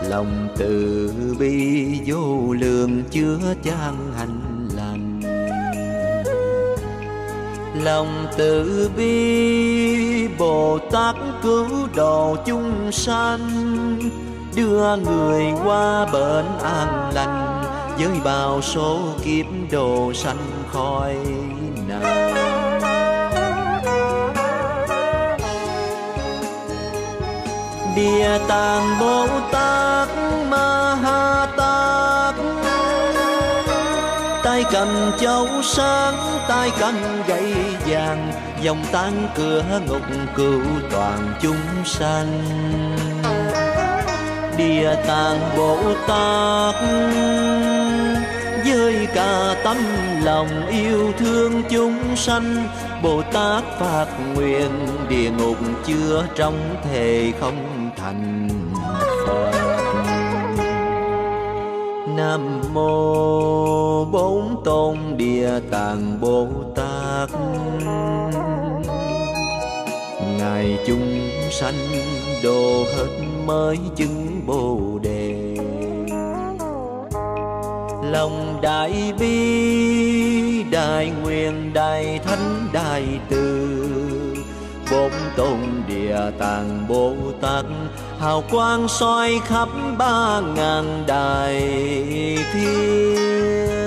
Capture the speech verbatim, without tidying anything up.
lòng từ bi vô lượng chứa chan hạnh lành. Lòng từ bi Bồ Tát cứu độ chúng sanh, đưa người qua bển an lành, với bao số kiếp độ sanh khỏi nạn. Địa Tạng Bồ Tát Ma Ha Tát, tay cầm châu sáng, tay cầm gậy vàng, dòng tán cửa ngục cứu toàn chúng sanh. Địa Tạng Bồ Tát với cả tấm lòng yêu thương chúng sanh, Bồ Tát phát nguyện địa ngục chứa trong thề không thành Phật. Nam mô Bốn Tôn Địa Tạng Bồ Tát, ngài chúng sanh độ hết mới chứng Bồ Đề. Lòng đại bi đại nguyện đại thánh đại từ, Bốn Tôn Địa Tạng Bồ Tát hào quang soi khắp ba ngàn đại thiên.